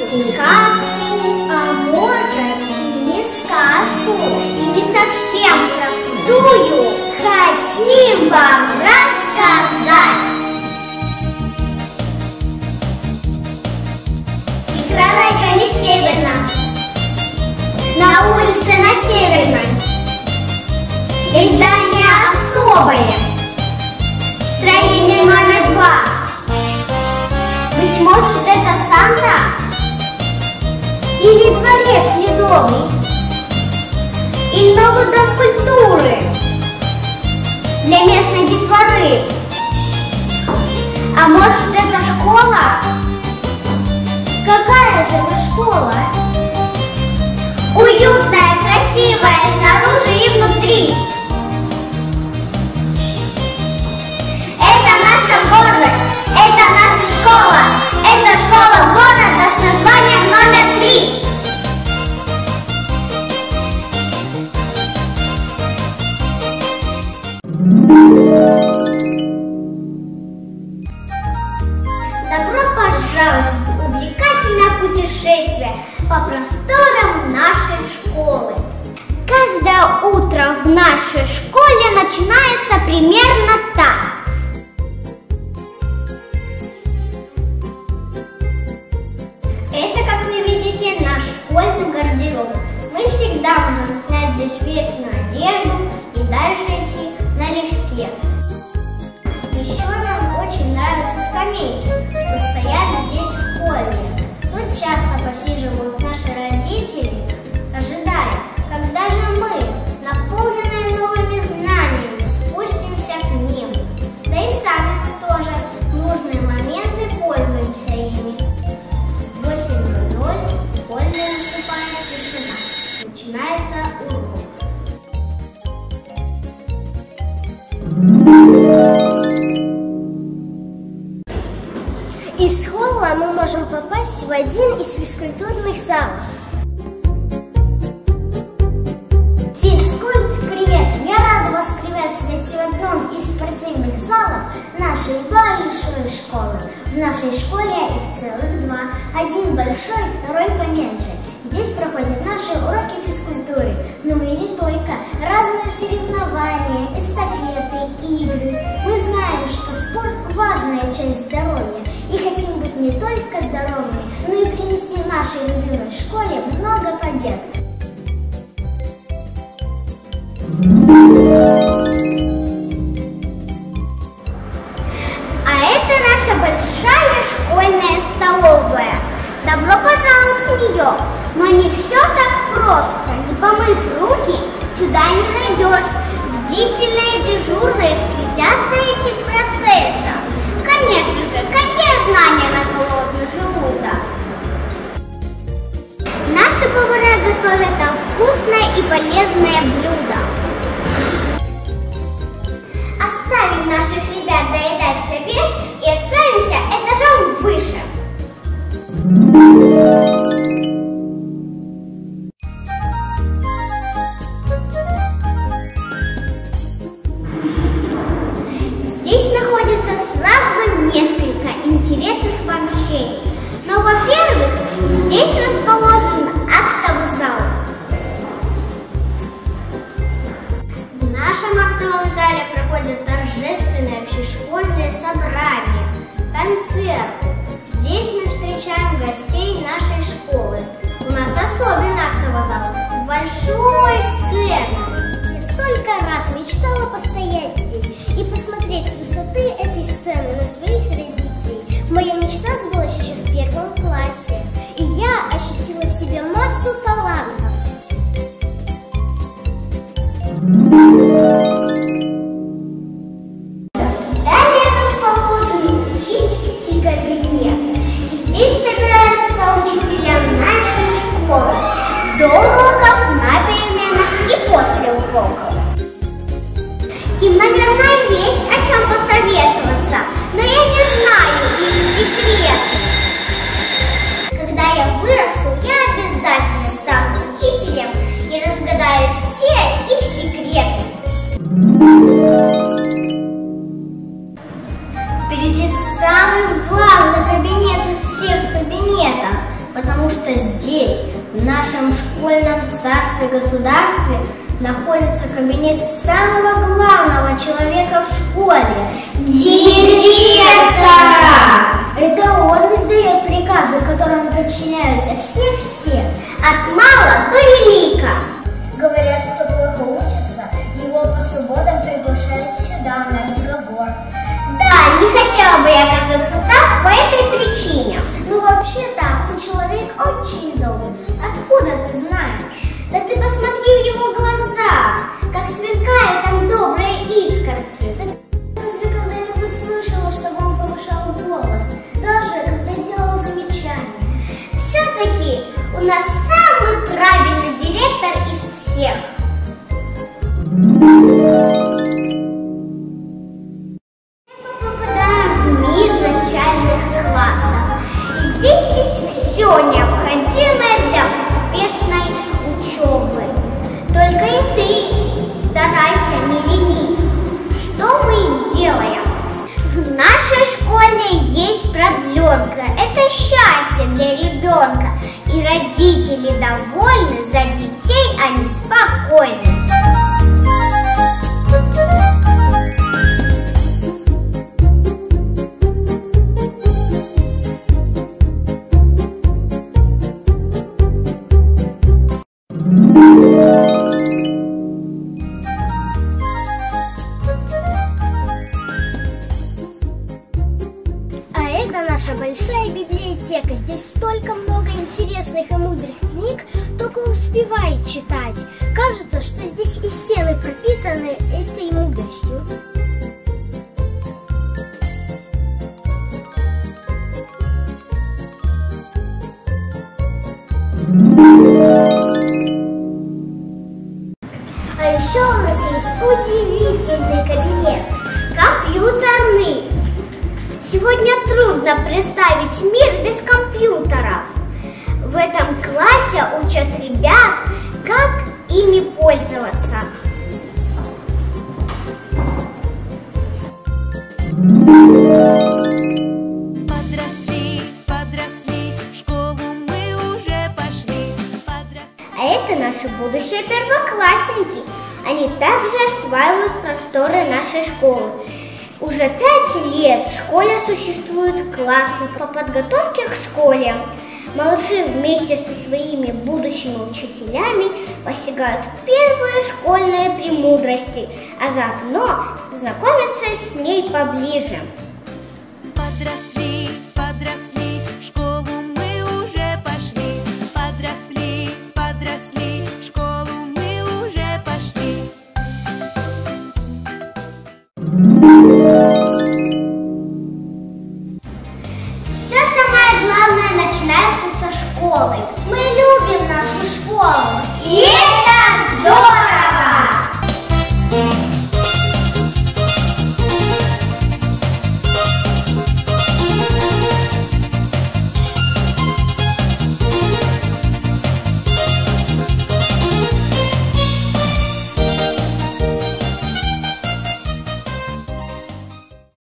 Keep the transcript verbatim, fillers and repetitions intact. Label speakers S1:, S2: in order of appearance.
S1: сказку, а может и не сказку, и не совсем простую, хотим вам рассказать. В микрорайоне Северном, на улице на Северной, есть здание особое, строение номер два. Быть может, это Санта? Или дворец Ледовый? Или новый дом культуры для местной детворы? А может, это школа? Какая же это школа? Уютная, красивая, снаружи и внутри. Это наша гордость, это наша школа, это школа города с названием номер три. Добро пожаловать в увлекательное путешествие по просторам нашей школы. Каждое утро в нашей школе начинается примерно так. Это, как вы видите, наш школьный гардероб. Мы всегда можем снять здесь верхнюю одежду и дальше идти налегке. Еще нам очень нравятся скамейки, что стоят здесь в холле. Тут часто посиживают наши родители, ожидая, когда же мы, наполненные новыми знаниями, спустимся к ним. Да и сами тоже в нужные моменты пользуемся ими. В восемь ноль ноль в холле наступает тишина. Начинается урок. Из холла мы можем попасть в один из физкультурных залов. Физкульт, привет! Я рада вас приветствовать в одном из спортивных залов нашей большой школы. В нашей школе их целых два. Один большой, второй поменьше. Здесь проходят наши уроки физкультуры. Ну и не только. Разные соревнования, эстафеты, игры. Мы знаем, что спорт – важная часть здоровья. И хотим быть не только здоровыми, но и принести нашей любимой школе много побед. А это наша большая школьная столовая. Добро пожаловать в нее. Но не все так просто. Не помыв руки, сюда не найдешь. Бдительные дежурные следят за этим процессом. Конечно же, какие знания на голодный желудок? Наши повара готовят нам вкусное и полезное блюдо. Оставим наших ребят доедать себе и отправимся этажом выше. Здесь находится сразу несколько интересных помещений. Но, во-первых, здесь расположен актовый зал. В нашем актовом зале проходят торжественные общешкольные собрания, концерты. Здесь мы встречаем гостей нашей школы. У нас особенный актовый зал с большой сценой. Я столько раз мечтала постоять здесь и посмотреть с высоты этой сцены на своих родителей. Моя мечта сбылась еще в первом классе, и я ощутила в себе массу талантов. Далее расположен учительский кабинет. Здесь собираются учителя нашей школы до уроков, на переменах и после уроков. Им, наверное, есть о чем посоветоваться, но я не знаю их секретов. Когда я вырасту, я обязательно стану учителем и разгадаю все их секреты. потому что здесь, в нашем школьном царстве-государстве, находится кабинет самого главного человека в школе – директора! Это он издает приказы, которым подчиняются все-все, от мала до велика. Говорят, кто плохо учится, его по субботам приглашают сюда на разговор. Да, не хотела бы я оказаться там по этой причине. Ну вообще-то он человек очень добрый. Откуда ты знаешь? Да ты посмотри в его глаза, как сверкают там добрые искорки. Ты разве когда-нибудь слышала, чтобы он повышал голос, даже когда делал замечания? Все-таки у нас самый правильный директор из всех. Мы попадаем в мир начальных классов. И здесь есть все необходимое для успешной учебы. Только и ты старайся, не ленись. Что мы делаем? В нашей школе есть продленка. Это счастье для ребенка. И родители довольны, за детей они спокойны. А это наша большая библиотека. Здесь столько много интересных и мудрых книг, только успевай читать. Кажется, что здесь и стены пропитаны этой мудростью. А еще у нас есть удивительный кабинет, компьютерный. Сегодня трудно представить мир без компьютеров. В этом классе учат ребят, как ими пользоваться.
S2: Подросли, подросли, в школу мы уже пошли. Подросли.
S1: А это наши будущие первоклассники. Они также осваивают просторы нашей школы. Уже пять лет в школе существуют классы по подготовке к школе. Малыши вместе со своими будущими учителями постигают первые школьные премудрости, а заодно знакомятся с ней поближе.
S2: Подросли, подросли, в школу мы уже пошли. Подросли, подросли, в школу мы уже пошли.
S1: Все самое главное начинается со школы. Мы любим нашу школу. И это здорово!